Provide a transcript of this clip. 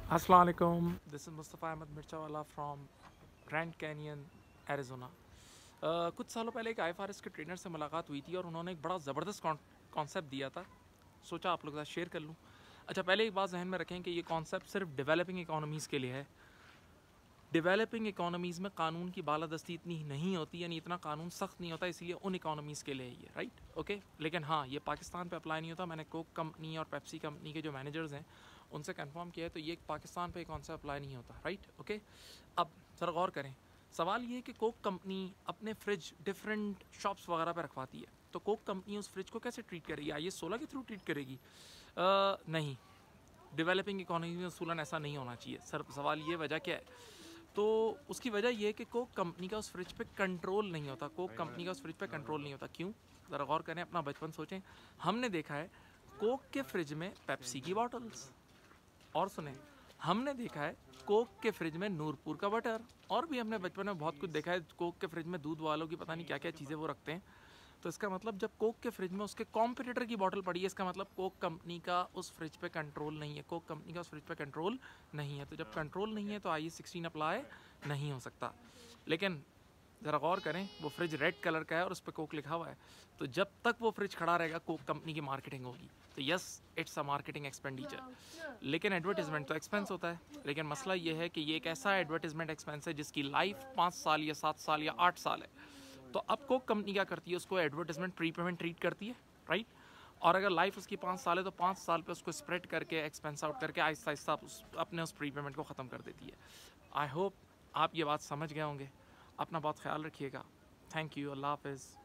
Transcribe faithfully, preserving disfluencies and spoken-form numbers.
Assalamu alaikum. This is Mustafa Mirchawala from Grand Canyon, Arizona. Uh, कुछ सालों पहले एक आई एफ आर एस के ट्रेनर से मुलाकात हुई थी और उन्होंने एक बड़ा ज़बरदस्त कॉन्सेप्ट दिया था, सोचा आप लोगों के साथ शेयर कर लूँ। अच्छा, पहले एक बात जहन में रखें कि ये कॉन्सेप्ट सिर्फ डेवलपिंग इकोनॉमीज़ के लिए है। डेवलपिंग इकोनॉमीज़ में कानून की बालादस्ती इतनी नहीं होती, यानी इतना कानून सख्त नहीं होता, इसलिए उन इकोनॉमीज़ के लिए ये राइट ओके। लेकिन हाँ, ये पाकिस्तान पे अप्लाई नहीं होता। मैंने कोक कंपनी और पेप्सी कंपनी के जो मैनेजर्स हैं उनसे कंफर्म किया है, तो ये पाकिस्तान पे कौन सा अप्लाई नहीं होता, राइट ओके। अब ज़रा गौर करें, सवाल ये है कि कोक कंपनी अपने फ्रिज डिफरेंट शॉप्स वगैरह पे रखवाती है, तो कोक कंपनी उस फ्रिज को कैसे ट्रीट करेगी? आई एस सोलह के थ्रू ट्रीट करेगी? आ, नहीं, डेवलपिंग इकोनॉमी में असूलन ऐसा नहीं होना चाहिए। सर सवाल ये वजह क्या है? तो उसकी वजह ये है कि कोक कंपनी का उस फ्रिज पे कंट्रोल नहीं होता। कोक कंपनी का उस फ्रिज पे कंट्रोल नहीं होता। क्यों? ज़रा गौर करें, अपना बचपन सोचें। हमने देखा है कोक के फ्रिज में पेप्सी की बॉटल्स, और सुने, हमने देखा है कोक के फ्रिज में नूरपुर का बटर, और भी हमने बचपन में बहुत कुछ देखा है। कोक के फ्रिज में दूध वालों की पता नहीं क्या क्या चीज़ें वो रखते हैं। तो इसका मतलब जब कोक के फ्रिज में उसके कॉम्पिटिटर की बॉटल पड़ी है, इसका मतलब कोक कंपनी का उस फ्रिज पे कंट्रोल नहीं है। कोक कंपनी का उस फ्रिज पे कंट्रोल नहीं है। तो जब कंट्रोल नहीं है तो आई ए सिक्सटीन अप्लाई नहीं हो सकता। लेकिन ज़रा गौर करें, वो फ्रिज रेड कलर का है और उस पर कोक लिखा हुआ है, तो जब तक वो फ्रिज खड़ा रहेगा कोक कंपनी की मार्केटिंग होगी। तो yes, it's a marketing expenditure. लेकिन एडवर्टीजमेंट तो एक्सपेंस होता है। लेकिन मसला ये है कि ये एक ऐसा एडवर्टीजमेंट एक्सपेंस है जिसकी लाइफ पाँच साल या सात साल या आठ साल है। तो अब कोक कंपनी क्या करती है? उसको एडवर्टीजमेंट प्री पेमेंट ट्रीट करती है, राइट। और अगर लाइफ उसकी पाँच साल है तो पाँच साल पे उसको स्प्रेड करके एक्सपेंस आउट करके आहिस्ता आहिस्ता अपने उस प्री पेमेंट को ख़त्म कर देती है। आई होप आप ये बात समझ गए होंगे। अपना बहुत ख्याल रखिएगा। Thank you. अल्लाह हाफिज़।